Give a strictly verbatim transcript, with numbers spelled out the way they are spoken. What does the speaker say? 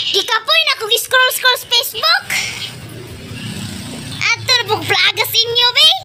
Gikapoy na kung scroll-scroll sa Facebook. Ato na pong plaga sa inyo, be.